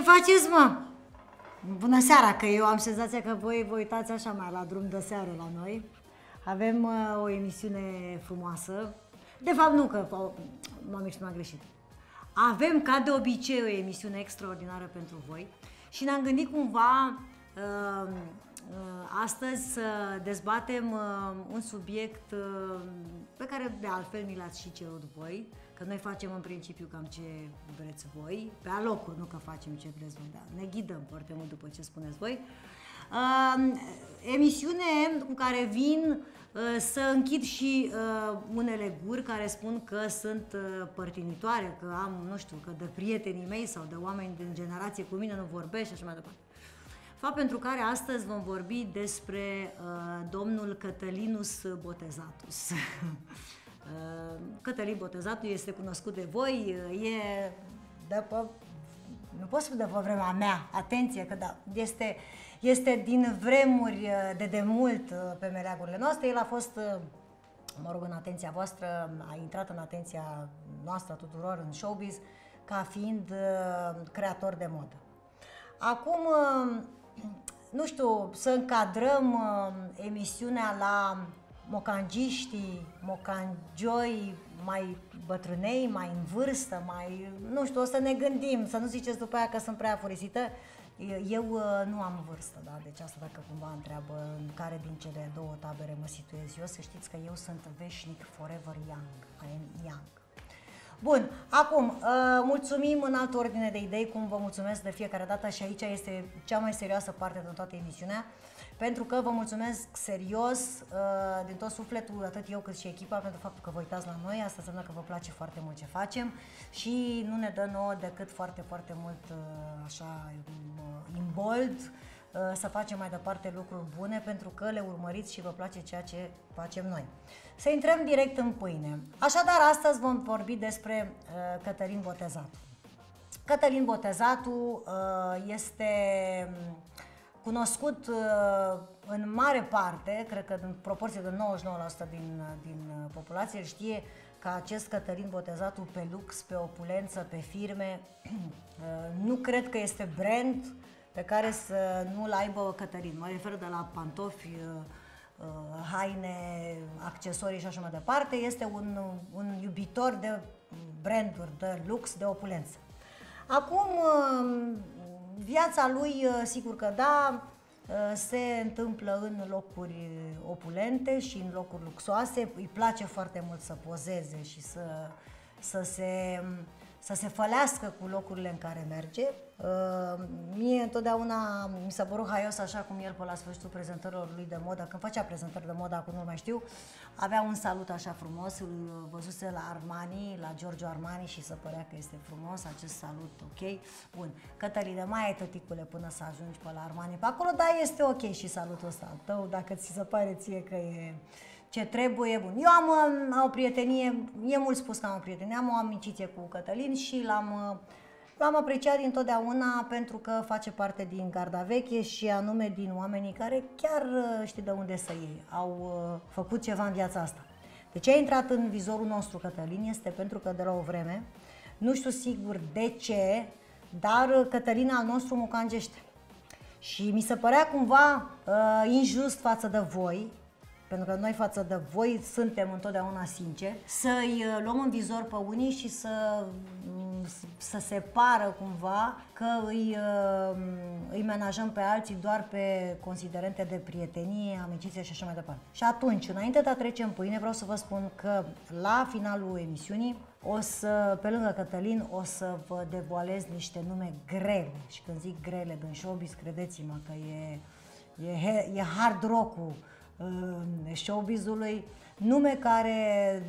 faceți, mă? Bună seara, că eu am senzația că voi vă uitați așa mai la drum de seară la noi. Avem o emisiune frumoasă. De fapt nu, că m-am exprimat greșit. Avem, ca de obicei, o emisiune extraordinară pentru voi și ne-am gândit cumva astăzi să dezbatem un subiect pe care de altfel mi l-ați și cerut voi, că noi facem în principiu cam ce vreți voi, pe alocuri, nu că facem ce vreți voi, dar ne ghidăm foarte mult după ce spuneți voi. Emisiune cu care vin să închid și unele guri care spun că sunt părtinitoare, că am, nu știu, că de prietenii mei sau de oameni din generație cu mine nu vorbesc și așa mai departe. Fapt pentru care astăzi vom vorbi despre domnul Cătălinus Botezatus. Cătălin Botezatul este cunoscut de voi, e de pe, nu pot spune de pe vremea mea, atenție, că da, este din vremuri de demult pe meleagurile noastre. El a fost, mă rog, în atenția voastră, a intrat în atenția noastră tuturor în showbiz ca fiind creator de modă. Acum, nu știu, să încadrăm emisiunea la mocangiștii, mocangioi mai bătrânei, mai în vârstă, mai, nu știu, o să ne gândim, să nu ziceți după aia că sunt prea furisită. Eu nu am vârstă, da? Deci asta dacă cumva întreabă în care din cele două tabere mă situez eu, să știți că eu sunt veșnic, forever young, I am young. Bun, acum, mulțumim în altă ordine de idei, cum vă mulțumesc de fiecare dată și aici este cea mai serioasă parte din toată emisiunea, pentru că vă mulțumesc serios, din tot sufletul, atât eu cât și echipa, pentru faptul că vă uitați la noi. Asta înseamnă că vă place foarte mult ce facem și nu ne dă nouă decât foarte, foarte mult, așa, in bold, să facem mai departe lucruri bune, pentru că le urmăriți și vă place ceea ce facem noi. Să intrăm direct în pâine. Așadar, astăzi vom vorbi despre Cătălin Botezatu. Cătălin Botezatu este cunoscut în mare parte, cred că în proporție de 99% din populație știe că acest Cătălin Botezatu pe lux, pe opulență, pe firme. Nu cred că este brand pe care să nu-l aibă Cătălin. Mă refer de la pantofi, haine, accesorii și așa mai departe. Este un iubitor de branduri, de lux, de opulență. Acum, viața lui, sigur că da, se întâmplă în locuri opulente și în locuri luxoase. Îi place foarte mult să pozeze și să se fălească cu locurile în care merge. Mie întotdeauna mi s-a părut haios, așa cum el pe la sfârșitul prezentărilor lui de modă, când făcea prezentări de modă, acum nu mai știu, avea un salut așa frumos, îl văzuse la Armani, la Giorgio Armani și se părea că este frumos acest salut, ok? Bun, Cătăline, mai ai tăticule până să ajungi pe la Armani pe acolo, dar este ok și salutul ăsta al tău, dacă ți se pare ție că e ce trebuie, bun. Eu am o prietenie, e mult spus că am o prietenie, am o amiciție cu Cătălin și l-am apreciat dintotdeauna pentru că face parte din garda veche și anume din oamenii care chiar știi de unde să iei, au făcut ceva în viața asta. De ce a intrat în vizorul nostru Cătălin este pentru că de la o vreme, nu știu sigur de ce, dar Cătălin al nostru mucangește. Și mi se părea cumva injust față de voi, pentru că noi față de voi suntem întotdeauna sinceri, să-i luăm în vizor pe unii și să se pară cumva că îi menajăm pe alții doar pe considerente de prietenie, amiciție și așa mai departe. Și atunci, înainte de a trece în pâine, vreau să vă spun că la finalul emisiunii, pe lângă Cătălin, o să vă devoalez niște nume grele. Și când zic grele din showbiz, credeți-mă că e hard rock-ul showbizului, nume care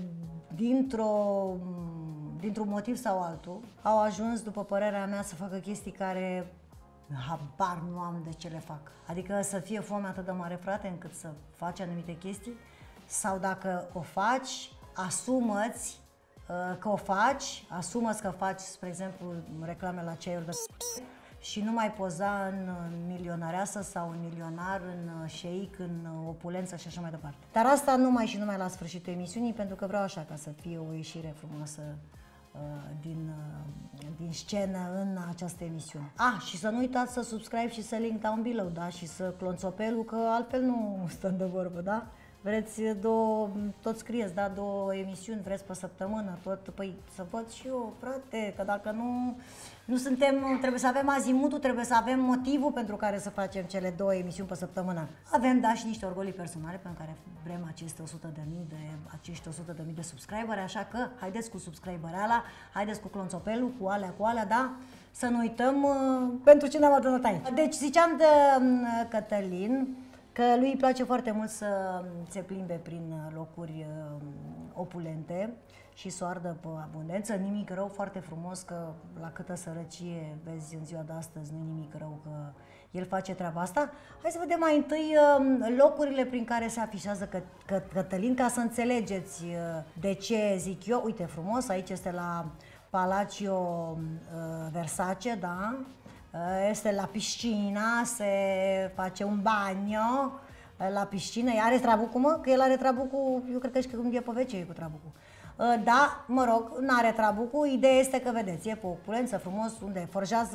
dintr-un motiv sau altul au ajuns, după părerea mea, să facă chestii care habar nu am de ce le fac. Adică să fie foame atât de mare, frate, încât să faci anumite chestii, sau dacă o faci, asumați că o faci, asumați că faci, spre exemplu, reclame la ceaiuri de și nu mai poza în milionareasă sau în milionar, în șeic, în opulență și așa mai departe. Dar asta numai și numai la sfârșitul emisiunii, pentru că vreau așa ca să fie o ieșire frumoasă din scenă în această emisiune. Și să nu uitați să subscribe și să link down below, da? Și să clonțopelul, că altfel nu stăm de vorbă, da? Vreți tot scrieți, da? 2 emisiuni, vreți pe săptămână, tot, păi să văd și eu, frate, că dacă nu suntem, trebuie să avem azimutul, trebuie să avem motivul pentru care să facem cele 2 emisiuni pe săptămână. Avem, da, și niște orgolii personale pentru care vrem aceste 100.000 de subscriberi, așa că haideți cu subscriberala, haideți cu clonțopelul, cu alea, da? Să nu uităm pentru ce ne-am adunat aici. Deci ziceam de Cătălin, că lui îi place foarte mult să se plimbe prin locuri opulente și să o ardă pe abundență. Nimic rău, foarte frumos, că la câtă sărăcie vezi în ziua de astăzi, nu nimic rău că el face treaba asta. Hai să vedem mai întâi locurile prin care se afișează Cătălin, ca să înțelegeți de ce zic eu. Uite, frumos, aici este la Palacio Versace, da? Este la piscina, se face un bagno la piscină. Are trabucul, mă? Că el are trabucul, eu cred că și când e pe WC e cu trabucul. Da, mă rog, n-are trabucul. Ideea este că, vedeți, e pe opulență, frumos, unde forjează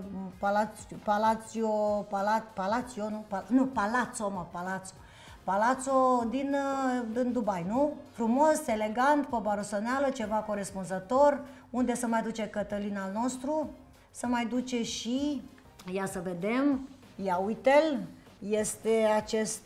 Palazzo din Dubai, nu? Frumos, elegant, pe barosaneală, ceva corespunzător. Unde se mai duce Cătălin al nostru? Se mai duce și, ia să vedem, ia uite-l, este acest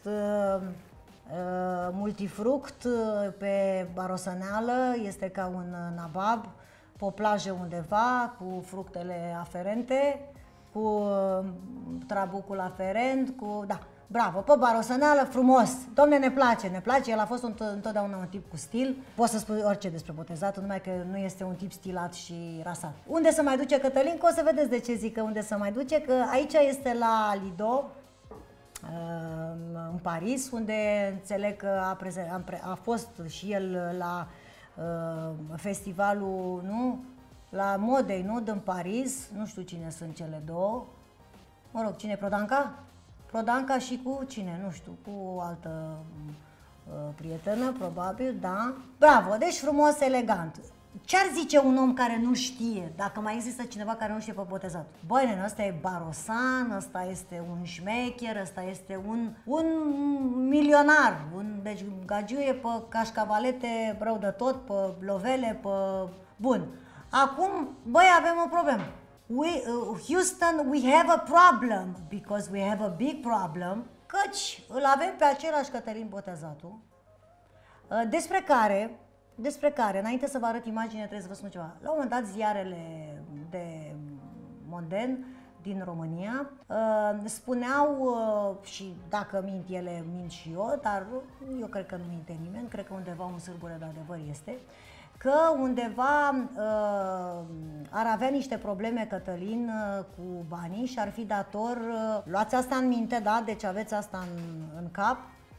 multifruct pe barosaneală, este ca un nabab, pe o plajă undeva, cu fructele aferente, cu trabucul aferent, cu, da, bravo, pe barosaneală, frumos. Dom'le, ne place, el a fost întotdeauna un tip cu stil. Poți să spui orice despre botezatul, numai că nu este un tip stilat și rasat. Unde se mai duce Cătălin? Că o să vedeți de ce zic că unde se mai duce, că aici este la Lido, în Paris, unde înțeleg că a fost și el la festivalul, nu? La modei, nu? Din Paris, nu știu cine sunt cele două. Mă rog, cine? Prodanca și cu cine? Nu știu, cu o altă prietenă, probabil, da? Bravo, deci frumos, elegant. Ce-ar zice un om care nu știe, dacă mai există cineva care nu știe pe botezat? Băi, nene, ăsta e barosan, ăsta este un șmecher, ăsta este un milionar, deci gagiuie pe cașcavalete rău de tot, pe lovele, pe... Bun. Acum, băi, avem o problemă. Houston, we have a problem, because we have a big problem, căci îl avem pe același Cătălin Botezatul, despre care, înainte să vă arăt imagine, trebuie să vă spun ceva. La un moment dat, ziarele de monden din România spuneau, și dacă mint ele, mint și eu, dar eu cred că nu minte nimeni, cred că undeva un sârbure de adevăr este, că undeva ar avea niște probleme Cătălin cu banii și ar fi dator, luați asta în minte, da? Deci aveți asta în cap,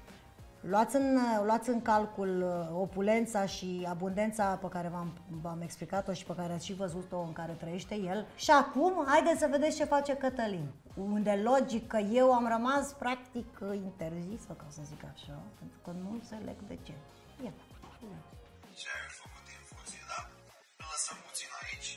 luați în calcul opulența și abundența pe care v-am explicat-o și pe care ați și văzut-o în care trăiește el. Și acum, haideți să vedeți ce face Cătălin. Unde logic că eu am rămas practic interzisă, ca să zic așa, pentru că nu înțeleg de ce. Ia. Ceaiul făcut din infuzie, da? Îl lăsăm puțin aici.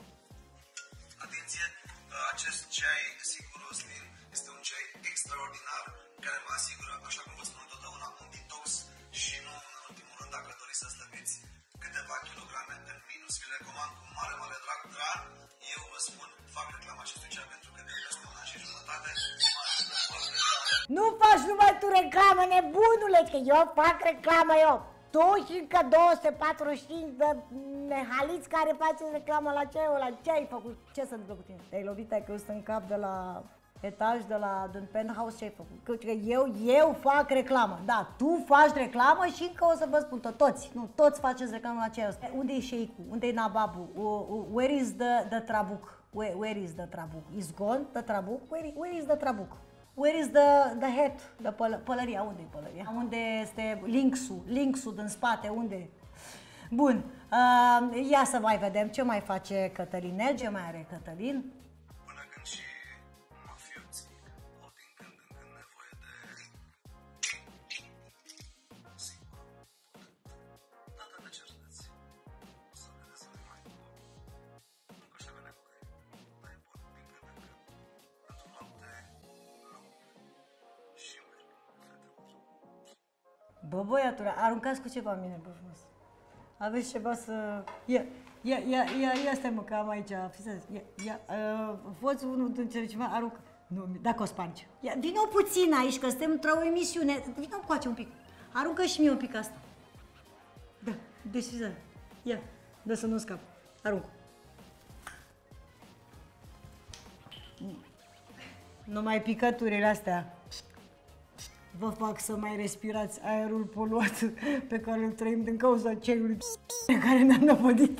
Atenție, acest ceai, sigur, Oslin, este un ceai extraordinar care vă asigură, așa cum vă spun întotdeauna, un detox și nu în ultimul rând, dacă doriți să slăbiți câteva kilograme în minus. Vi-l recomand cu mare, mare drag, dar eu vă spun, fac reclama acestui ceai pentru că de peste un an și jumătate mă ajută foarte tare. Nu faci numai tu reclamă, nebunule, că eu fac reclamă eu. Tu și încă 245 de nehaliți care faceți reclamă la ceaiul ăla. Ce ai făcut? Ce s-a întâmplat cu tine? Te-ai lovit, ai căzut în cap de la etaj, din penthouse? Ce ai făcut? Că eu fac reclamă. Da, tu faci reclamă și încă o să vă spun toți. Nu, toți faceți reclamă la ceaiul ăsta. Unde e shake-ul? Unde e nababul? Where is the trabuc? Where is the trabuc? Is gone the trabuc? Where is the trabuc? Where is the head? Pălăria, unde e pălăria? Unde este linksul din spate, unde? Bun, ia să mai vedem ce mai face Cătălinel, ce mai are Cătălin. Până când și mafioții au din când în când nevoie de... Sigur. Data de cerneți. O să vedeți mai mult. Bă, băiatule, aruncați cu ceva în mine, bă, frumos. Aveți ceva să... Ia stai mă, că am aici, poți unul dintre ceva, aruncă. Nu, dacă o spargi. Ia, vină puțin aici, că suntem într-o emisiune. Vină încoace un pic. Aruncă și mie un pic asta. Da, deci, ia, dă să nu scap. Arunc. Numai picăturile astea vă fac să mai respirați aerul poluat pe care îl trăim din cauza celui pe care ne-am năpădit.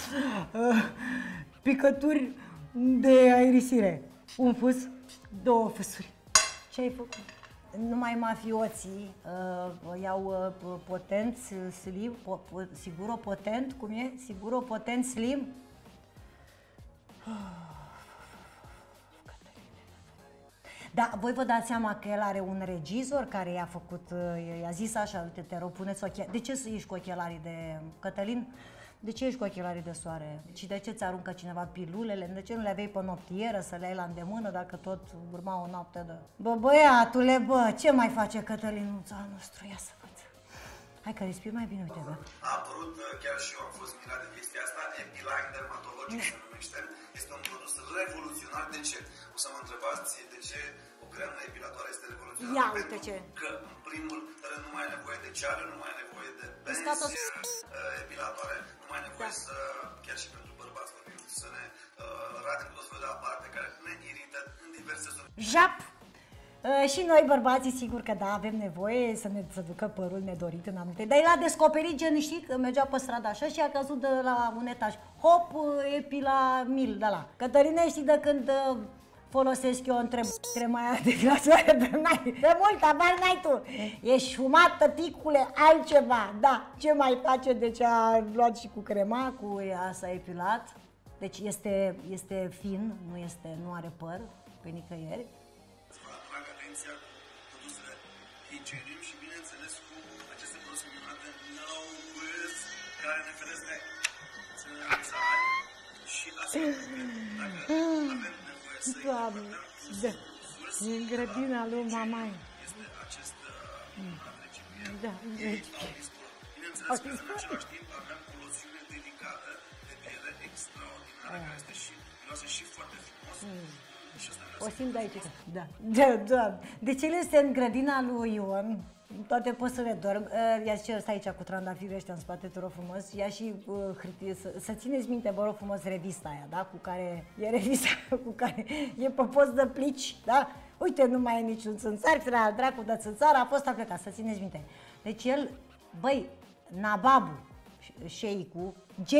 Picături de aerisire. Un fus, 2 fusuri. Ce ai făcut? Numai mafioții iau Potent Slim, Siguro Potent, cum e? Siguro Potent Slim. Da, voi vă dați seama că el are un regizor care i-a făcut, i-a zis așa, uite, te rog, puneți ochelarii. De ce să ieși cu ochelarii de... Cătălin, de ce ești cu ochelarii de soare? Și de ce ți aruncă cineva pilulele? De ce nu le aveai pe noptieră să le ai la îndemână dacă tot urma o noapte de... Bă, băiatule, bă, ce mai face Cătălinuța al nostru? Ia să văd. Hai că respiri mai bine, uite, bă. A apărut, chiar și eu am fost mirat de chestia asta, Epiline dermatologic se numește. Este un produs revoluționar. De ce? O să mă întrebați de ce o cremă epilatoare este revoluționară. Ia, uite ce. Că, în primul rând, nu mai ai nevoie de ceară, nu mai ai nevoie de benzi epilatoare, nu mai ai nevoie să, chiar și pentru bărbați vorbim, să ne radem tot felul de aparte care ne irită în diverse zone. Jap! Și noi, bărbații, sigur că da, avem nevoie să ducă părul nedorit în anumite. Dar el a descoperit, gen, știi, că mergea pe strada așa și a căzut de la un etaj. Hop, Epilamil, de la. Cătăline, știi de când folosesc eu întreb crema aia de glasoare de n-ai, de mult, abar n-ai tu. Ești fumat, tăticule, altceva, da. Ce mai face de ce a luat și cu crema, cu asta epilat? Deci este fin, nu are păr pe nicăieri. Produsele Higenium și, bineînțeles, cu aceste produse minunate No Whiz, care ne feresc de țări și asta dacă avem nevoie să e în grădina lui mamai. este acest recipient. Da, Bineînțeles că în același timp avem o loțiune delicată de piele extraordinară, care este și miroase și foarte frumos. O simt de aici, da. Da. Deci el este în grădina lui Ion, toate păsările dorm. Ia și ăsta aici cu trandafiri ăștia în spate, te rog frumos. Ia și hârtie, să țineți minte, vă rog frumos, revista aia, da? Cu care e revista, cu care e pe post de plici, da? Uite, nu mai e niciun țânțar, firea dracu de țânțar, a fost plecat, să țineți minte. Deci el, băi, Nababu, șeicu,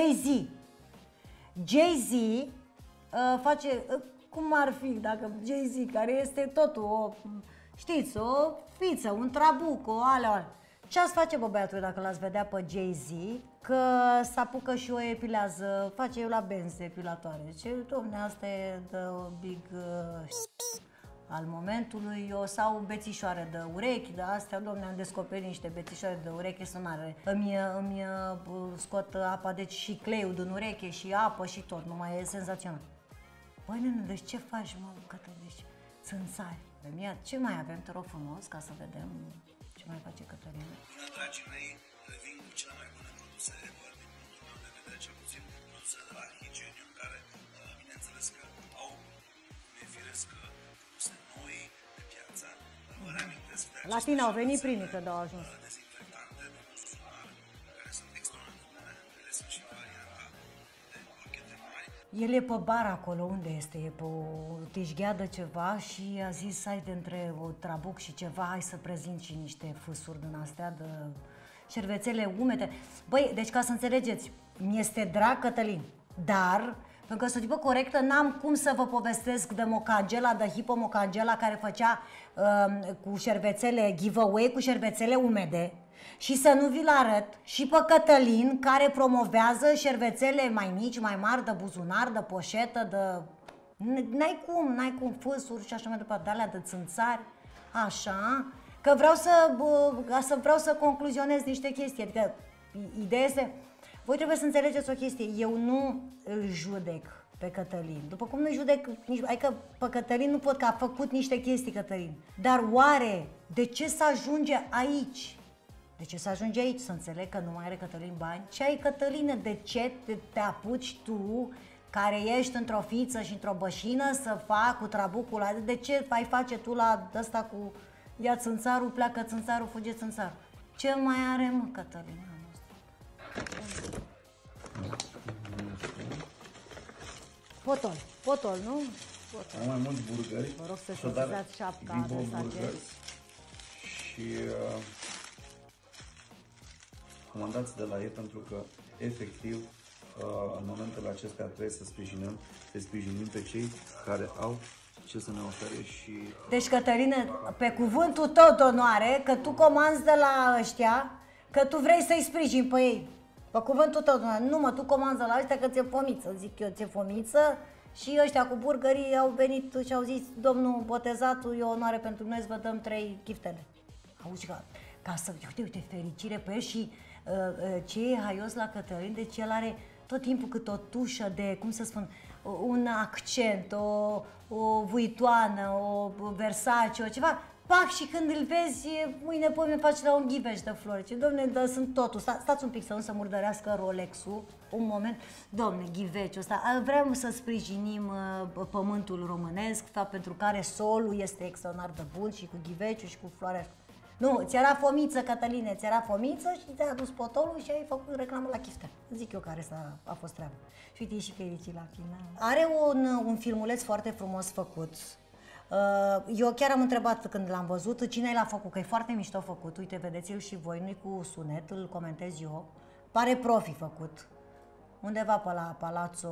Jay-Z face... Cum ar fi dacă Jay-Z, care este totul, știți, o fiță, un trabuc, o alea. Ce ați face, bă, băiatul, dacă l-ați vedea pe Jay-Z, că s-apucă și o epilează, face eu la benzi epilatoare. Ce, domne, asta e the big al momentului, eu sau bețișoare de urechi, de astea, domne, am descoperit niște bețișoare de ureche sonare. Îmi scot apa, deci și cleiul din ureche și apă și tot, numai e senzațional. Băi, nene, deci ce faci, mă, Cătălin? Deci, țânțari. Ce mai avem, te rog frumos, ca să vedem ce mai face Cătălin? Bună, dragii mei, revin cu cele mai bune produse ever din punctul meu de vedere, cel puțin produse de la Higenium, care, bineînțeles că au, cum e firesc, produse noi pe piață. Vă reamintesc de la tine au venit primii că au ajuns. Dezinfectante de buzunar, care sunt extraordinar de bune, ele sunt și varianta de pachete mari. El e pe bar acolo, unde este? E pe o tișgheadă ceva și a zis, hai de între o trabuc și ceva, hai să prezint și niște fâsuri din astea de șervețele umede. Băi, deci ca să înțelegeți, mi-este drag Cătălin, dar, pentru că să fiu corectă, n-am cum să vă povestesc de Mocangela, de Hippo Mocangela, care făcea cu șervețele giveaway, cu șervețele umede, și să nu vi-l arăt și pe Cătălin, care promovează șervețele mai mici, mai mari, de buzunar, de poșetă, de... N-ai cum, fâsuri și așa mai departe, de alea de țânțari, așa, că vreau să concluzionez niște chestii, adică ideea este, voi trebuie să înțelegeți o chestie, eu nu îl judec pe Cătălin, după cum nu judec nici, adică pe Cătălin nu pot, că a făcut niște chestii Cătălin, dar oare de ce să ajunge aici? De ce să ajungi aici? Să înțeleg că nu mai are Cătălin bani? Ce ai, Cătălină? De ce te apuci tu, care ești într-o fiță și într-o bășină, să fac cu trabucul ăla? De ce ai face tu la ăsta cu ia țânțarul, pleacă țânțarul, fuge țânțarul? Ce mai are, mă, Cătălina? Potol, nu? Potol. Am mai mulți burgeri. Vă rog să sesizați șapca de saget. Și comandați de la ei pentru că, efectiv, în momentele acestea trebuie să sprijinim pe cei care au ce să ne ofere și... Deci, Cătălină, pe cuvântul tău de onoare, că tu comanzi de la ăștia, că tu vrei să-i sprijini pe ei. Pe cuvântul tău de onoare. Nu, mă, tu comanzi de la ăștia că ți-e fomiță, zic eu, ți-e fomiță. Și ăștia cu burgării au venit și au zis, domnul botezatul, e o onoare pentru noi să vă dăm 3 chiftele. Auzi, ca să, uite, fericire pe el și ce e haios la Cătălin, deci el are tot timpul cât o tușă de, cum să spun, un accent, o vuitoană, o Versace, o ceva, pac, și când îl vezi, mâine poate mi faci la un ghiveș de flori. Ce, domne, dar sunt totul, stați un pic să nu se murdărească Rolex-ul, un moment, domne, ghiveciul ăsta, vrem să sprijinim pământul românesc, fapt pentru care solul este extraordinar de bun și cu ghiveciul și cu floarea. Nu, ți-era fomiță, Cătăline, ți-era fomiță și te-a adus potolul și ai făcut reclamă la chiftea. Zic eu care a fost treaba. Și uite, e și fericit la final. Are un filmuleț foarte frumos făcut. Eu chiar am întrebat când l-am văzut cine l-a făcut, că e foarte mișto făcut. Uite, vedeți-l și voi, nu-i cu sunet, îl comentez eu. Pare profi făcut. Undeva pe la Palazzo...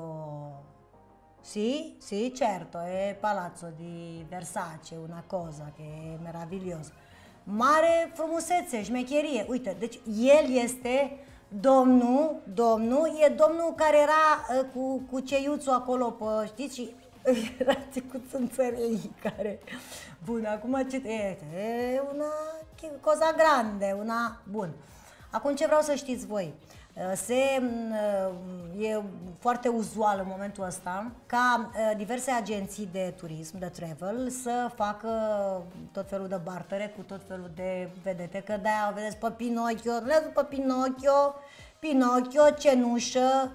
Sì, certo, è Palazzo di Versace, una cosa che è meravigliosa. Mare frumusețe, șmecherie. Uite, deci el este domnul, e domnul care era cu ceiuțul acolo, pe, știți, și era cu țânțărei care... Bun, acum ce... E una cosa grande, una... Bun. Acum ce vreau să știți voi? E foarte uzual în momentul ăsta ca diverse agenții de turism, de travel, să facă tot felul de bartere cu tot felul de vedete, că de-aia vedeți pe Pinocchio, pe Pinocchio, Cenușă,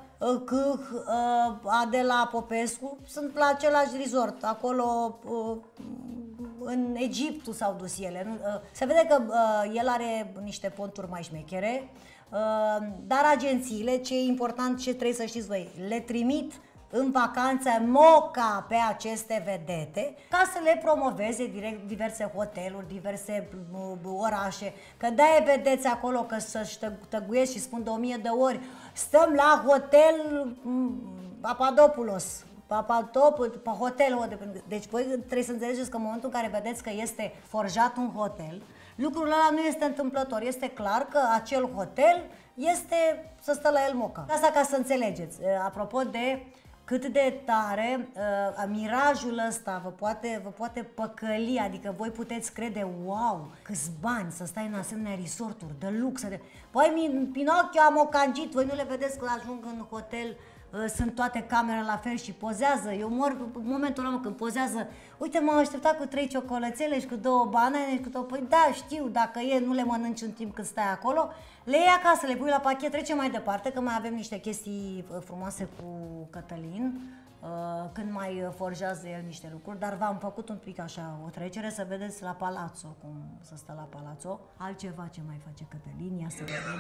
Adela Popescu, sunt la același resort, acolo în Egiptul s-au dus ele. Se vede că el are niște ponturi mai șmechere, dar agențiile, ce e important, ce trebuie să știți voi, le trimit în vacanță moca pe aceste vedete ca să le promoveze direct diverse hoteluri, diverse orașe, că de-aia vedeți acolo că să-și tăguiesc și spun de 1000 de ori, stăm la hotel Papadopoulos, pe hotel. Deci voi trebuie să înțelegeți că în momentul în care vedeți că este forjat un hotel, lucrul ăla nu este întâmplător, este clar că acel hotel este să stă la el moca. Asta ca să înțelegeți. Apropo de cât de tare mirajul ăsta vă poate păcăli, adică voi puteți crede, wow, câți bani să stai în asemenea resorturi de lux. Păi Pinocchio a mocangit, voi nu le vedeți că ajung în hotel, sunt toate camerele la fel și pozează. Eu mor în momentul ăla când pozează. Uite, m-am așteptat cu 3 ciocolățele și cu 2 banane și cu 2... Păi da, știu, dacă nu le mănânci în timp când stai acolo, le iei acasă, le pui la pachet, trece mai departe, că mai avem niște chestii frumoase cu Cătălin, când mai forjează el niște lucruri, dar v-am făcut un pic așa o trecere, să vedeți la Palazzo, cum să stă la Palazzo. Altceva ce mai face Cătălin, ia să vedem.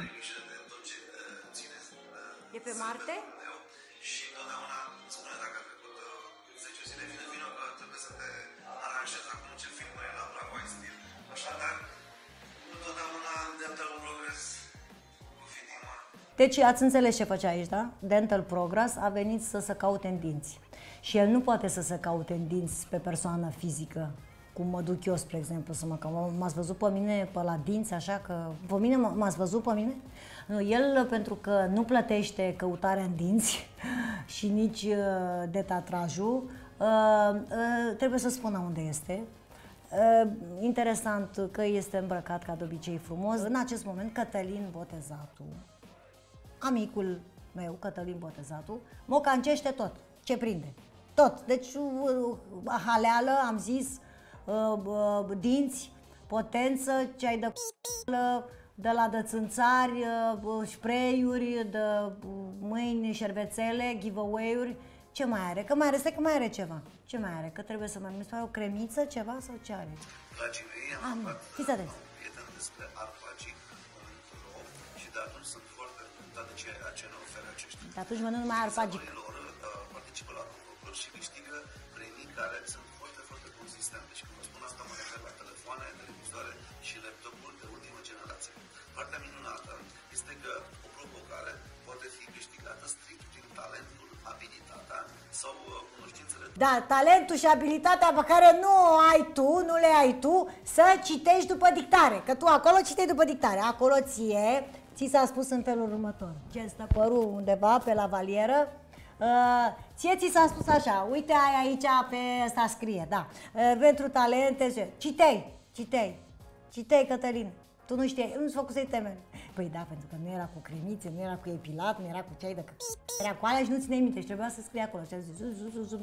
E pe Marte? Și întotdeauna spune dacă a trecut 10 zile, vino că trebuie să te aranjezi acum ce filmă e la Bravo Stil. Așadar, întotdeauna Dental Progress cu Fitima. Deci ați înțeles ce face aici, da? Dental Progress a venit să se caute în dinți. Și el nu poate să se caute în dinți pe persoană fizică, cum mă duc eu, spre exemplu, să m-ați văzut pe mine pe la dinți, așa că... Pe mine m-ați văzut pe mine? Nu, el, pentru că nu plătește căutarea în dinți și nici detatrajul, trebuie să spună unde este. Interesant că este îmbrăcat ca de obicei frumos. În acest moment, Cătălin Botezatul, amicul meu, Cătălin Botezatul, mocancește tot ce prinde. Tot. Deci, haleală, am zis, dinți, potență, ce ai de de la de țânțari, spray-uri, de mâini, șervețele, giveaway-uri. Ce mai are? Că mai are, stai că mai are ceva. Ce mai are? Că trebuie să mai mi se pare o cremiță, ceva sau ce are? Dragii mei, am fiți atenți. prieten despre Arpagic, momentul lor, și de atunci sunt foarte încântat de ceea ce ne oferă aceștia. De atunci mănânc numai Arpagic. Lor participă la concursuri și câștigă premii care sunt foarte, foarte consistente. Și când vă spun asta, mă refer la telefoane, televizoare și laptopuri de ultimă generație. Partea minunată este că o provocare poate fi câștigată strict prin talentul, abilitatea sau cunoștințele. Da, talentul și abilitatea pe care nu o ai tu, nu le ai tu, să citești după dictare. Că tu acolo citești după dictare. Acolo ți s-a spus în felul următor. Ce stă părul undeva pe la valieră, ție ți s-a spus așa, uite ai aici pe ăsta scrie, da, pentru talente, citei, Cătălin. Tu nu știai, nu-ți făcusei temele. Păi da, pentru că nu era cu cremițe, nu era cu epilat, nu era cu ceai de era cu alea și nu țineai minte și trebuia să scrie acolo. Și a zis,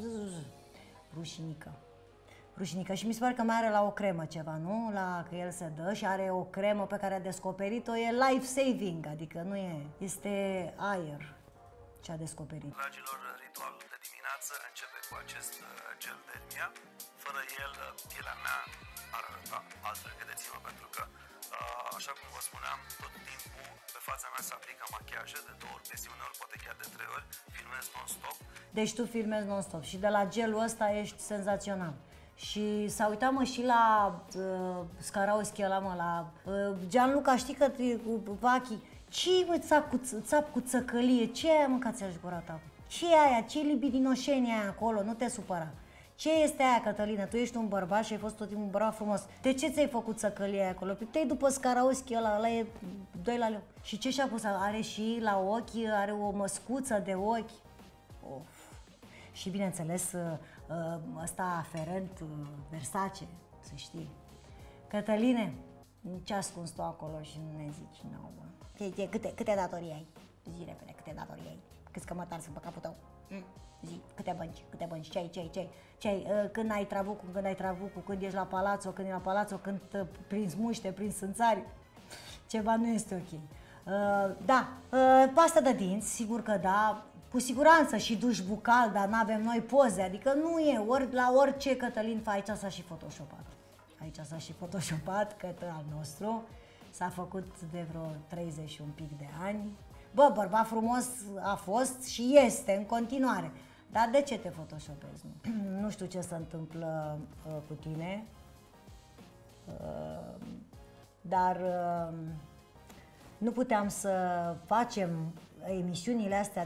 rușinică. Și mi se pare că mai are la o cremă ceva, nu? Că el se dă și are o cremă pe care a descoperit-o, e life-saving, adică nu e, este aer ce a descoperit. Dragilor, ritualul de dimineață începe cu acest gel Dermia. Fără el, pielea mea ar arăta altfel, credeți-mă, pentru că așa cum vă spuneam, tot timpul pe fața mea se aplică machiaje de 2 ori pe zi, uneori poate chiar de 3 ori, filmez non-stop. Deci tu filmezi non-stop și de la gelul ăsta ești senzațional. Și s-a uitat mă și la Skarowski ăla, mă, la Gianluca, știi că cu Vachi, ce-i mă țap cu țăcălie, ce aia mâncați aș gura ta? Ce e aia, ce libidinoșenie aia acolo, nu te supăra. Ce este aia, Cătălină? Tu ești un bărbat și ai fost tot timpul un bărbat frumos. De ce ți-ai făcut săcălia aia acolo? Te-ai după Skarowski ăla e 2 la leu. Și ce și-a pus? Are și la ochi, are o măscuță de ochi. Of. Și bineînțeles, ăsta aferent, Versace, să știi. Cătăline, ce ascuns tu acolo și nu ne zici nouă? Câte datorii ai? Zi repede, câte datorii ai? Câți cămătari sunt pe capul tău? Zi, câte bănci, ce ai, când ai trabucul, când ești la Palazzo, când prinzi muște, prinzi sânțari, ceva nu este ok. Da, pasta de dinți, sigur că da, cu siguranță și duș bucal, dar n-avem noi poze, adică nu e, la orice Cătălin aici s-a și photoshopat. Aici s-a și photoshopat, Cătă al nostru, s-a făcut de vreo 30 și un pic de ani. Bă, bărbat frumos a fost și este în continuare. Dar de ce te photoshopezi? Nu știu ce se întâmplă cu tine, dar nu puteam să facem emisiunile astea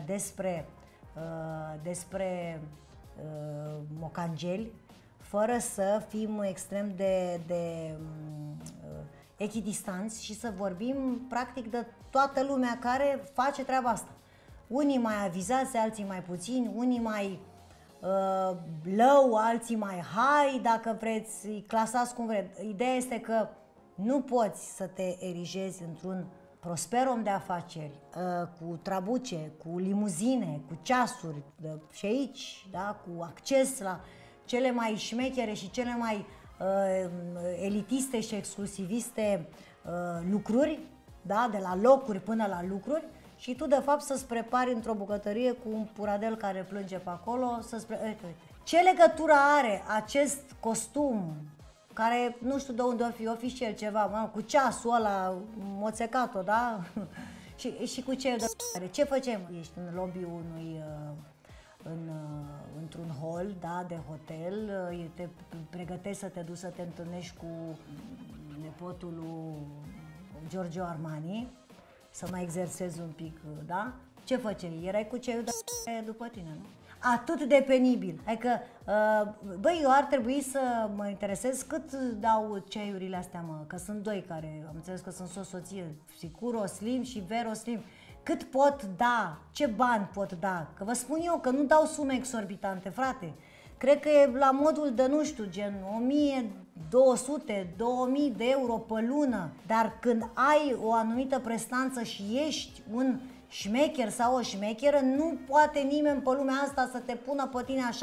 despre mocangeli fără să fim extrem de echidistanți și să vorbim practic de toată lumea care face treaba asta. Unii mai avizați, alții mai puțini, unii mai low, alții mai high, dacă vreți, îi clasați cum vreți. Ideea este că nu poți să te erigezi într-un prosper om de afaceri, cu trabuce, cu limuzine, cu ceasuri, și aici, da, cu acces la cele mai șmechere și cele mai elitiste și exclusiviste lucruri, da, de la locuri până la lucruri, și tu de fapt să-ți prepari într-o bucătărie cu un puradel care plânge pe acolo, uite. Ce legătură are acest costum, care nu știu de unde o fi și el ceva, mă, cu ceasul ăla moțecat-o, da? și cu ce ce facem? Ești în lobby-ul unui într-un hol, da, de hotel, te pregătești să te duci să te întâlnești cu nepotul lui Giorgio Armani, să mai exersezi un pic, da? Ce făceai? Erai cu ceiul de după tine, nu? Atât de penibil. Adică, băi, eu ar trebui să mă interesez cât dau ceiurile astea, mă, că sunt 2 care, am înțeles că sunt soție, Sicuro Slim și Vero Slim. Cât pot da? Ce bani pot da? Că vă spun eu că nu dau sume exorbitante, frate. Cred că e la modul de, nu știu, gen 1200, 2000 de euro pe lună. Dar când ai o anumită prestanță și ești un șmecher sau o șmecheră, nu poate nimeni pe lumea asta să te pună pe tine așa,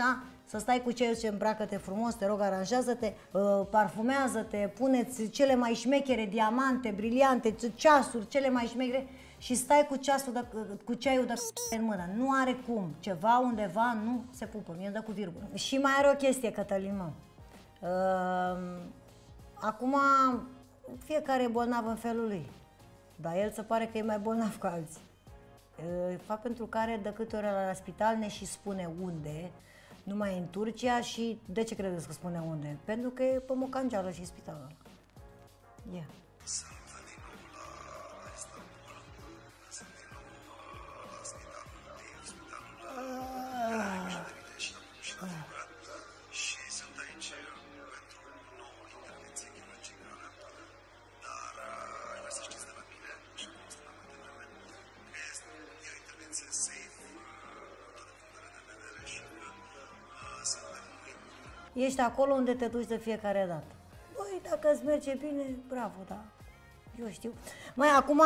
să stai cu ceilalți, îmbracă-te frumos, te rog, aranjează-te, parfumează-te, puneți cele mai șmechere, diamante, briliante, ceasuri, cele mai șmechere și stai cu ceasul, cu ceaiul de în mână. Nu are cum. Ceva undeva nu se pupă. Mie îmi dă cu virgulă. Și mai are o chestie, Cătălin, mă. Acum, fiecare e bolnav în felul lui. Dar el se pare că e mai bolnav ca alții. Fapt pentru care de câte ori la spital ne și spune unde, numai în Turcia. Și de ce credeți că spune unde? Pentru că e pe Mocangeală și spitalul ăla. Yeah. Sunt din nou la Istanbul, sunt din nou la spitalul și la figurat și sunt aici pentru o nouă intervenție chirurgicală, dar vreau să știți de la mine, așa cum spuneam mai devreme, că este o intervenție safe din toate punctele de vedere și că sunt pentru noi. Ești acolo unde te duci de fiecare dată. Băi, dacă îți merge bine, bravo, da. Eu știu. Mai acum,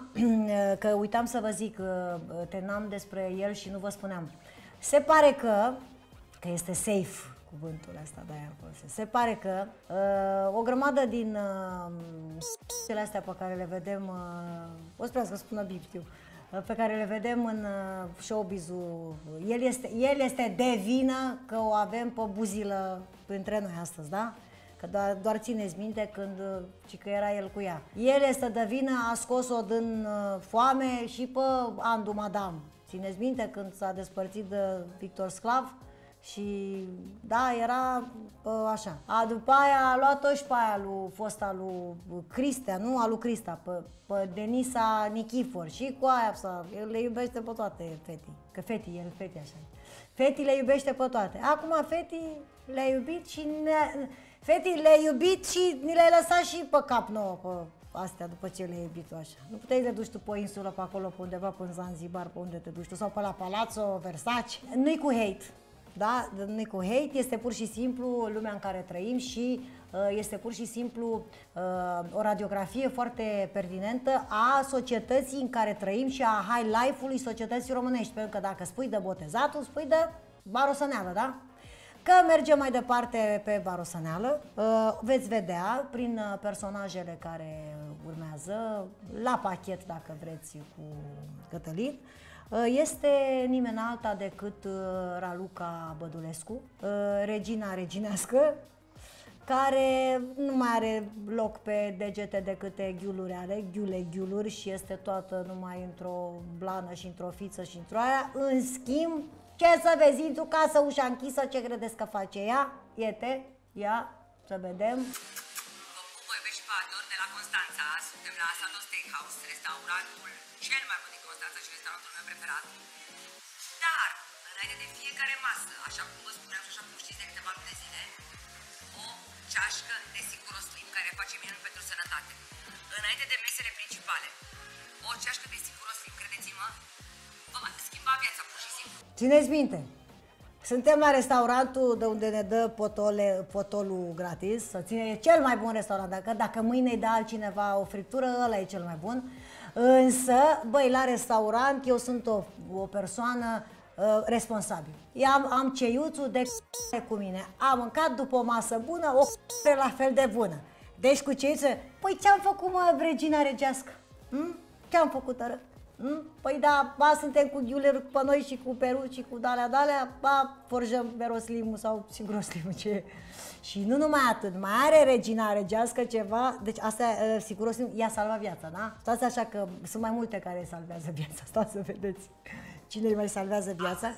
că uitam să vă zic, terminam despre el și nu vă spuneam. Se pare că este safe cuvântul ăsta, de-aia folosesc. Se pare că o grămadă din cele astea pe care le vedem, o să spună bip, știu, pe care le vedem în showbiz-ul, el este de vină că o avem pe buzilă între noi astăzi, da? Că doar țineți minte când că era el cu ea. El este de vină, a scos-o din foame și pe Andu Madame. Țineți minte când s-a despărțit de Victor Sclav? Și da, era așa. După aia a luat-o și pe aia lui fosta lui Cristea, nu? A lui Crista, pe Denisa Nichifor. Și cu aia el le iubește pe toate, Feti. Că Feti așa. Feti le iubește pe toate. Acum Feti le-a iubit și Feti le-a iubit și ni le-ai lăsat și pe cap nouă, pe astea, după ce le-ai iubit așa. Nu puteai să te duci tu pe o insulă, pe acolo, pe undeva, pe Zanzibar, pe unde te duci tu, sau pe la Palazzo Versace. Nu-i cu hate. Da? Nu-i cu hate, este pur și simplu lumea în care trăim și este pur și simplu o radiografie foarte pertinentă a societății în care trăim și a high life-ului societății românești. Pentru că dacă spui de botezatul, spui de barosăneală, da? Că mergem mai departe pe barosăneală, veți vedea prin personajele care urmează, la pachet dacă vreți cu Cătălin, este nimeni alta decât Raluca Bădulescu, regina reginească, care nu mai are loc pe degete de câte ghiuluri are, ghiuluri și este toată numai într-o blană și într-o fiță și într-o aia. În schimb, ce să vezi, intru casă, ușa închisă, ce credeți că face ea? Iete, ia, să vedem. Vă pup, vă iubești pe Ador de la Constanța. Suntem la Sado Steakhouse, restaurantul cel mai bun din Constanța și restaurantul meu preferat. Dar, înainte de fiecare masă, așa cum vă spuneam și așa cum știți de câteva luni de zile, o ceașcă de Siguroslim, care face minuni pentru sănătate. Înainte de mesele principale, o ceașcă de Siguroslim, credeți-mă, vă va schimba viața pur și simplu. Țineți minte, suntem la restaurantul de unde ne dă potolul gratis, e cel mai bun restaurant, dacă mâine îi dă altcineva o friptură, ăla e cel mai bun. Însă, băi, la restaurant eu sunt o persoană responsabilă. Am ceiuțul de cu mine, am mâncat după o masă bună, o la fel de bună. Deci cu ceiuțul, păi ce-am făcut, mă, regina regească? Ce-am făcut, ară? Păi da, ba suntem cu ghiuleri pe noi și cu peruci și cu dalea, ba forjăm Beroslimul sau Siguroslimul ce e. Și nu numai atât, mai are regina regească ceva, deci asta, Siguroslim, i-a salvat viața, da? Stați așa că sunt mai multe care îi salvează viața, stați să vedeți cine îi mai salvează viața.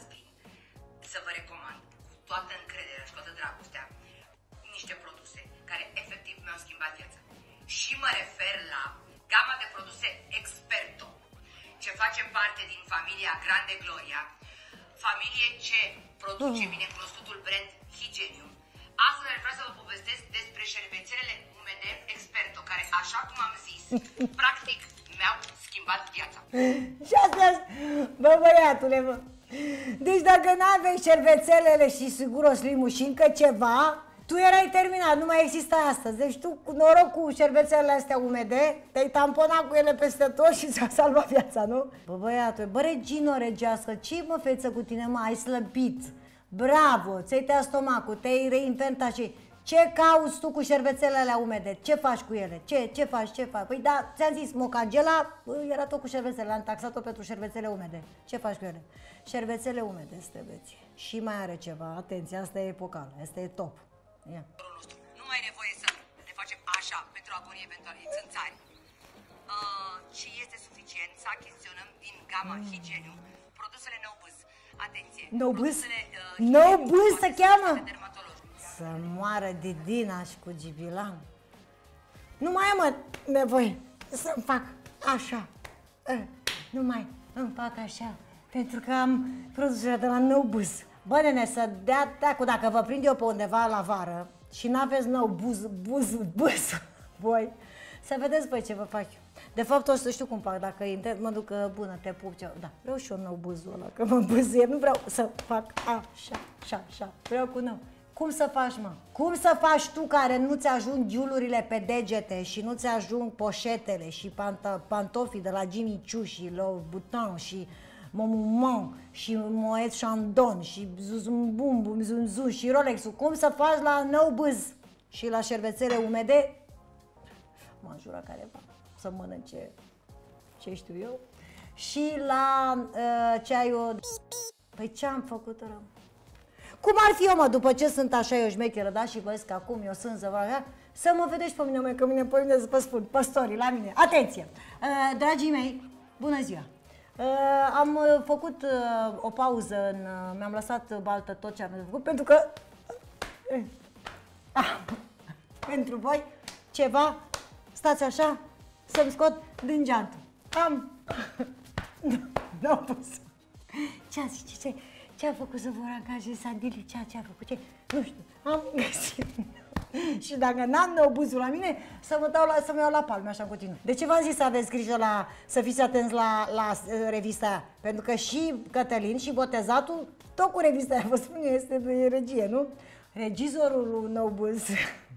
Să vă recomand cu toată încrederea și toată dragostea niște produse care efectiv mi-au schimbat viața. Și mă refer la gama de produse Experto, ce face parte din familia Grande Gloria, familie ce produce binecunoscutul brand Higenium. Astăzi vreau să vă povestesc despre șervețelele umede Experto, care, așa cum am zis, practic mi-au schimbat viața. Și astea, bă, băiatule, bă. Deci dacă n-aveai șervețelele și Siguroslimul și încă ceva, tu erai terminat, nu mai exista astăzi. Deci tu, cu noroc cu șervețelele astea umede, te-ai tamponat cu ele peste tot și ți-a salvat viața, nu? Bă, băiatule, bă, regino regească, ce mă, feță, cu tine, mă, ai slăbit? Bravo, ți-ai tăiat stomacul, te-ai reinventat și... Ce cauți tu cu șervețelele alea umede? Ce faci cu ele? Ce faci? Păi da, ți-am zis, Mocangela era tot cu șervețele, am taxat-o pentru șervețele umede. Ce faci cu ele? Șervețele umede, steveți. Și mai are ceva, atenție, asta e epocală, asta e top. Ia. Nu mai e nevoie să le facem așa pentru a goni eventuale țânțari. Și este suficient să achiziționăm din gama Higeniu produsele no buzz. Atenție! No buzz? Produsele No buzz se cheamă? dermatologice. Să moară Didina și cu Gibilan. Nu mai am nevoie să-mi fac așa. Nu mai îmi fac așa. Pentru că am produsele de la No Buzz. Bă, nene, să dea teacul, dacă vă prind eu pe undeva la vară și n-aveți No Buzz, voi, să vedeți, băi, ce vă fac eu. De fapt, o să știu cum fac, dacă mă duc, bună, te pup, ce... Da, vreau și eu No Buzz-ul ăla, că mă buzie, nu vreau să fac așa, vreau cu nou. Cum să faci, mă? Cum să faci tu care nu-ți ajung giulurile pe degete și nu-ți ajung poșetele și pantofii de la Jimmy Choo și Louboutin și Momumon și Moet Chandon și Zuzumbum, Zunzu și Rolex-ul? Cum să faci la No Buzz și la șervețele umede? M-a jurat careva să mănânce ce știu eu. Și la ceaiul... Păi ce-am făcut rău? Cum ar fi eu, mă, după ce sunt așa eu șmecheră, da, și văd că acum eu sunt zăvăra, să mă vedeți pe mine, măi, că mine pe mine să vă spun, păstorii, la mine. Atenție! Dragii mei, bună ziua! Am făcut o pauză, mi-am lăsat baltă tot ce am făcut, pentru că... pentru voi, ceva, stați așa, să-mi scot din geantă. Nu am pus. Ce a zis, ce a făcut să vă angajez Sandili? Ce a făcut? Ce? Nu știu, am găsit. Și dacă n-am No Buzz-ul la mine, să mă iau la palme, așa în continuu. De ce v-am zis să aveți grijă să fiți atenți la revista aia? Pentru că și Cătălin și botezatul, tot cu revista aia, vă spun eu, este de regie, nu? Regizorul lui No Buzz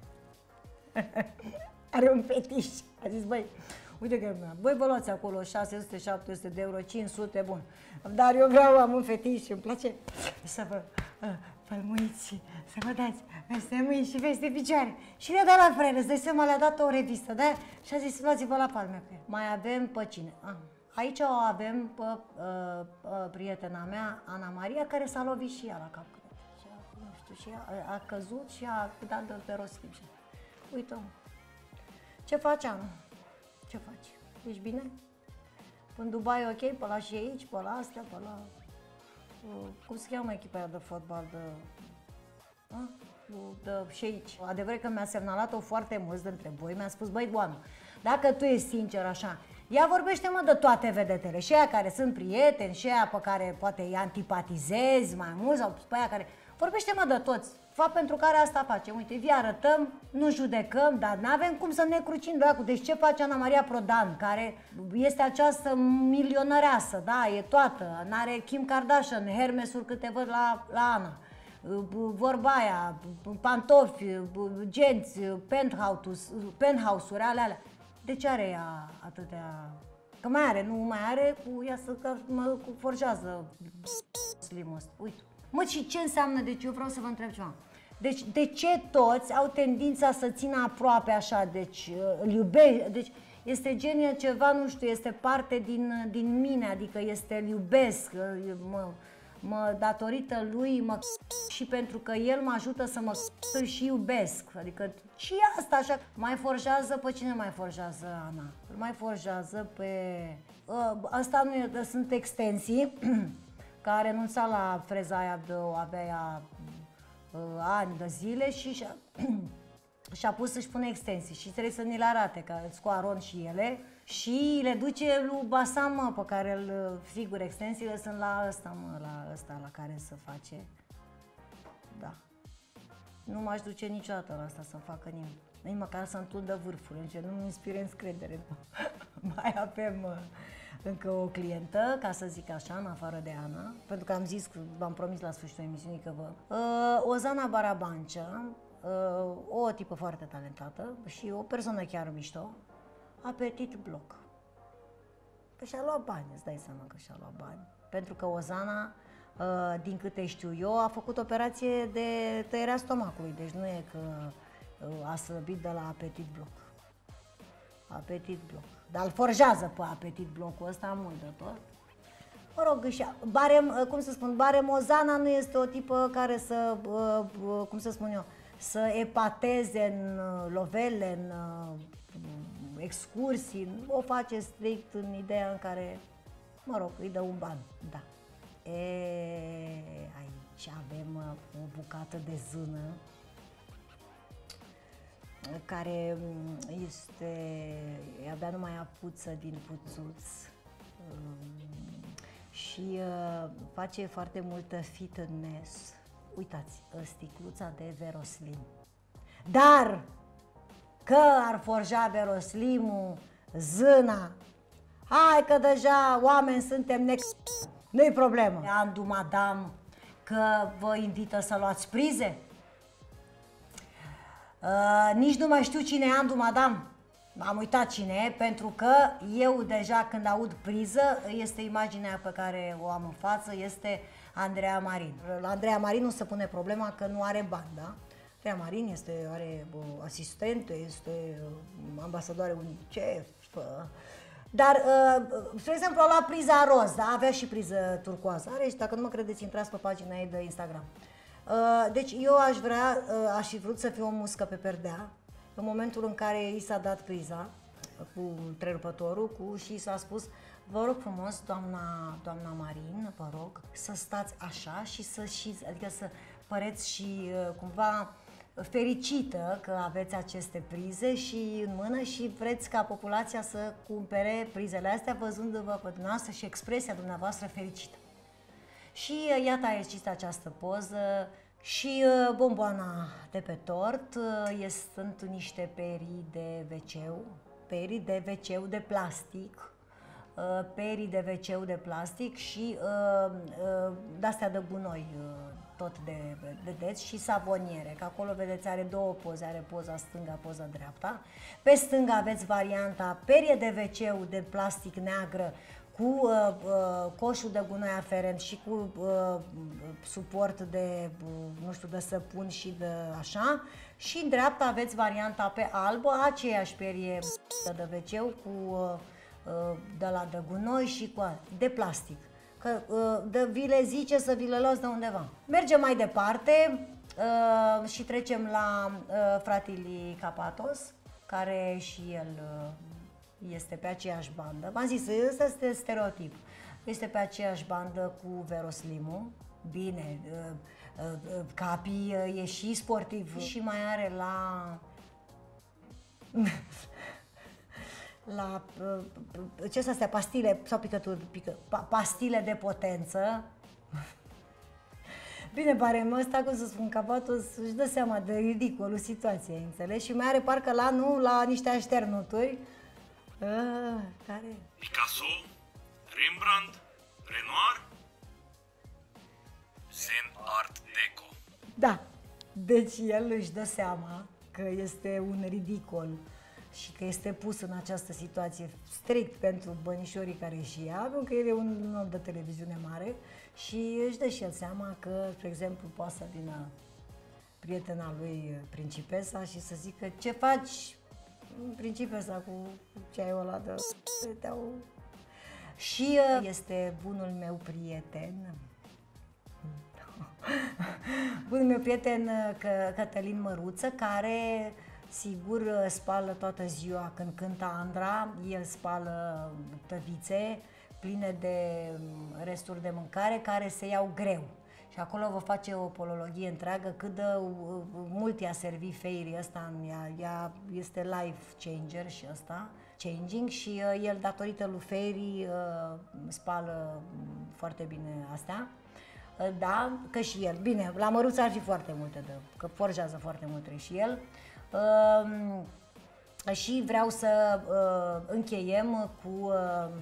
are un fetiș. A zis, băi, uite că voi vă luați acolo 600-700 de euro, 500, bun. Dar eu am un fetiș și îmi place să vă pălmuiți, să vă dați peste mâini și peste picioare. Și le-a dat la frere, îți dai seama, le-a dat o revistă, da? Și a zis, luați-vă la palme. Mai avem pe cine? Aici o avem pe prietena mea, Ana Maria, care s-a lovit și ea la cap. Și nu știu, și ea a căzut și a dat de rostim. Uite-o. Ce faci, Ana? Ce faci? Ești bine? În Dubai, ok, pe la și aici, pe la astea, pe la... cum se cheamă echipa aia de fotbal de și aici? Adevărat că mi-a semnalat-o foarte mulți dintre voi, mi-a spus, băi, doamnă, dacă tu ești sincer așa, ea vorbește, mă, de toate vedetele, și aia care sunt prieteni, și aia pe care poate îi antipatizezi mai mult, sau pe aia care... Vorbește, mă, de toți. Fapt pentru care asta facem. Uite, vi arătăm, nu judecăm, dar n-avem cum să ne crucim dracu. Deci ce face Ana Maria Prodan, care este această milionăreasă, da, e toată, n-are Kim Kardashian, Hermes-uri câte văd la Ana. Vorba aia, pantofi, genți, penthouse-uri, alea. De ce are ea atâtea... Că mai are, nu mai are, cu ea să mă forjează slimul ăsta. Uite. Mă, și ce înseamnă? Deci eu vreau să vă întreb ceva. Deci de ce toți au tendința să țină aproape așa? Deci îl iubești, deci este genie ceva, nu știu, este parte din mine, adică este îl iubesc, datorită lui și pentru că el mă ajută să mă și iubesc. Adică și asta așa. Mai forjează, pe cine mai forjează, Ana? Mai forjează pe... Asta nu e, sunt extensii. Că a renunțat la freza aia de abia ani de zile și și-a pus să-și pună extensii și trebuie să ne le arate, că îți scoaron și ele și le duce lui Basam, mă, pe care îl, sigur, extensiile sunt la ăsta, mă, la care se face, da. Nu m-aș duce niciodată la asta să-mi facă nimic, nici măcar să întundă vârfurile, nu-mi inspire încredere. Mai avem... încă o clientă, ca să zic așa, în afară de Ana, pentru că am zis, v-am promis la sfârșitul emisiunii că Ozana Barabancea, o tipă foarte talentată și o persoană chiar mișto, Apetit Bloc. Că și-a luat bani, îți dai seama că și-a luat bani. Pentru că Ozana din câte știu eu, a făcut operație de tăierea stomacului, deci nu e că a slăbit de la Apetit Bloc. Apetit Bloc. Dar îl forjează pe Apetit Blocul ăsta mult de tot. Mă rog, cum să spun, Baremozana nu este o tipă care să, cum să spun eu, să epateze în lovele, în excursii, o face strict în ideea în care, mă rog, îi dă un ban, da. Aici avem o bucată de zână care abia numai apuță din puțuț și face foarte multă fitness. Uitați, sticluța de Veroslim. Dar că ar forja Veroslimul zâna, hai că deja oameni suntem nu-i problemă. Andu Madame că vă invită să luați prize? Nici nu mai știu cine e Andu Madame. Am uitat cine e, pentru că eu deja când aud priză, este imaginea pe care o am în față, este Andreea Marin. La Andreea Marin nu se pune problema că nu are bani, da? Andreea Marin are asistente, este ambasadoare UNICEF, dar, spre exemplu, a luat priza roz, da? Avea și priză turcoază. Are și, dacă nu mă credeți, intrați pe pagina ei de Instagram. Deci eu aș fi vrut să fiu o muscă pe perdea în momentul în care i s-a dat priza cu întrerupătorul și s-a spus: vă rog frumos, doamna Marin, vă rog să stați așa și adică să păreți și cumva fericită că aveți aceste prize și în mână și vreți ca populația să cumpere prizele astea văzându-vă pe dumneavoastră și expresia dumneavoastră fericită. Și iată, a ieșit această poză și bomboana de pe tort sunt niște perii de WC, de plastic, perii de WC de plastic și de-astea de gunoi, tot de vedeți, și savoniere, că acolo vedeți are două poze, are poza stânga, poza dreapta. Pe stânga aveți varianta perie de WC de plastic neagră cu coșul de gunoi aferent și cu suport de, nu știu, de săpun și de așa. Și în dreapta aveți varianta pe albă, aceeași perie de WC cu de la de gunoi și cu de plastic. Că vi le zice să vi le luați de undeva. Mergem mai departe și trecem la Fratili Capatos, care și el este pe aceeași bandă. V-am zis, ăsta este stereotip. Este pe aceeași bandă cu Veroslimu. Bine, Capi e și sportiv și mai are la ce sunt astea, pastile sau picături, pastile de potență. Bine, Barem ăsta, cum să spun, Capatos își dă seama de ridicolul situației, înțelegi? Și mai are parcă la niște așternuturi. Care? Picasso, Rembrandt, Renoir, Zen Art Deco. Da, deci el își dă seama că este un ridicol și că este pus în această situație strict pentru bănișorii care și ia, pentru că el e un om de televiziune mare și își dă și el seama că, spre exemplu, poate să vină prietena lui Principesa și să zică: ce faci, Principesa, cu ceaiul ăla de și este bunul meu prieten, bunul meu prieten Cătălin Măruță, care sigur spală toată ziua când cântă Andra, el spală tăvițe pline de resturi de mâncare care se iau greu. Și acolo vă face o polologie întreagă cât de mult i-a servit Fairy ăsta, este life changer și ăsta, changing, și el, datorită lui Fairy, spală foarte bine astea. Da, că și el. Bine, la Măruță ar fi foarte multe, că forjează foarte multe și el. Și vreau să încheiem cu...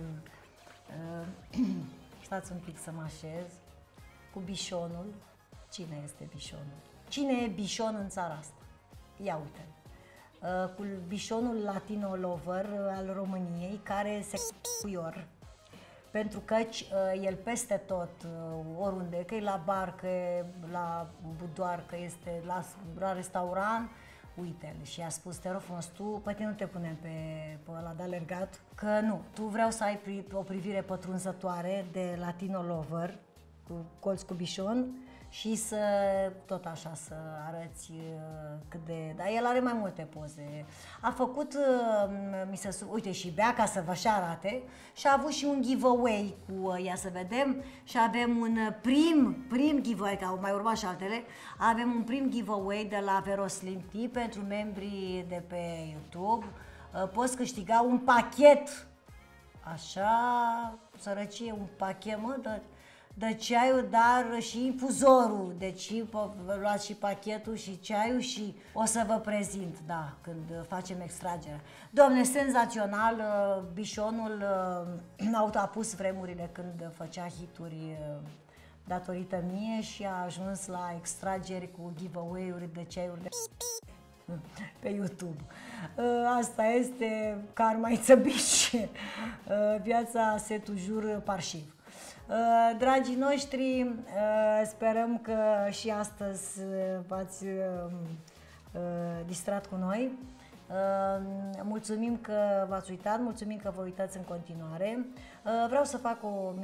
stați un pic să mă așez. Cu Bișonul. Cine este Bișonul? Cine e Bișon în țara asta? Ia uite. Cu Bișonul Latino Lover al României, care se cuior pentru că el peste tot, oriunde, că e la bar, că e la budoar, că este la restaurant, uite-l. Și a spus, te rog frumos, tu, pe tine nu te punem pe ăla de alergat, că nu, tu vreau să ai o privire pătrunzătoare de Latino Lover, cu colț cu bișon, și să, tot așa, să arăți cât de... Dar el are mai multe poze. A făcut, uite, și bea ca să vă și arate, și a avut și un giveaway cu, ia să vedem, și avem un prim giveaway, că au mai urmat și altele, avem un prim giveaway de la Veroslim Tea pentru membrii de pe YouTube. Poți câștiga un pachet, așa, sărăcie, un pachet, mă, de ceaiul, dar și infuzorul. Deci luați și pachetul și ceaiul și o să vă prezint, da, când facem extragerea. Doamne, senzațional, bișonul a pus vremurile când făcea hituri datorită mie și a ajuns la extrageri cu giveaway-uri de ceaiuri de pe YouTube. Asta este karma it's a bitch. Viața se tujur parșiv. Dragii noștri, sperăm că și astăzi v-ați distrat cu noi. Mulțumim că v-ați uitat, mulțumim că vă uitați în continuare. Vreau să fac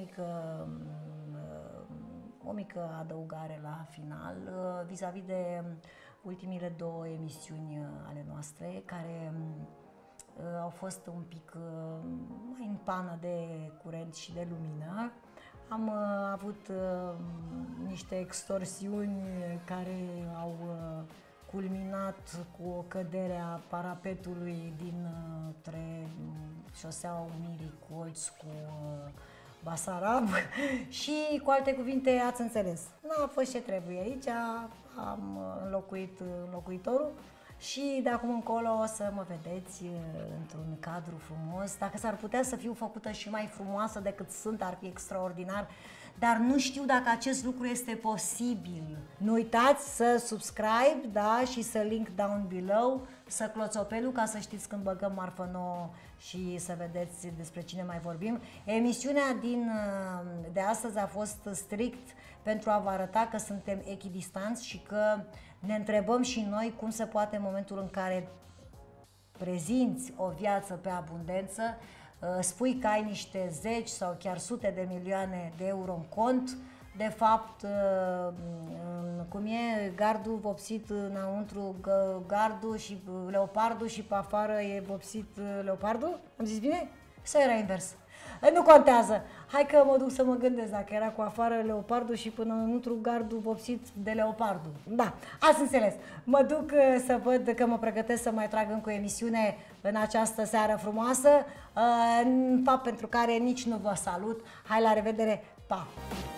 o mică adăugare la final vis-a-vis de ultimile două emisiuni ale noastre, care au fost un pic mai în pană de curent și de lumină. Am avut niște extorsiuni care au culminat cu o cădere a parapetului dintre șoseaua Unirii Colț cu Basarab și, cu alte cuvinte, ați înțeles. N-a fost ce trebuie aici, am înlocuit înlocuitorul și de acum încolo o să mă vedeți într-un cadru frumos. Dacă s-ar putea să fiu făcută și mai frumoasă decât sunt, ar fi extraordinar, dar nu știu dacă acest lucru este posibil. Nu uitați să subscribe, da, și să link down below, să cloțopelul ca să știți când băgăm marfă nouă și să vedeți despre cine mai vorbim. Emisiunea de astăzi a fost strict pentru a vă arăta că suntem echidistanți și că ne întrebăm și noi cum se poate în momentul în care prezinți o viață pe abundență, spui că ai niște zeci sau chiar sute de milioane de euro în cont, de fapt, cum e gardul vopsit înăuntru, gardul și leopardul și pe afară e vopsit leopardul? Am zis bine? Sau era invers? Nu contează. Hai că mă duc să mă gândesc dacă era cu afară leopardul și până înăuntru gardul vopsit de leopardul. Da, ați înțeles. Mă duc să văd că mă pregătesc să mai trag încă o emisiune în această seară frumoasă, fapt pentru care nici nu vă salut. Hai, la revedere, pa!